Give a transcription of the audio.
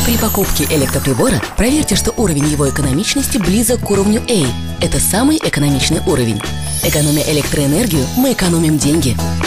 При покупке электроприбора проверьте, что уровень его экономичности близок к уровню A. Это самый экономичный уровень. Экономя электроэнергию, мы экономим деньги.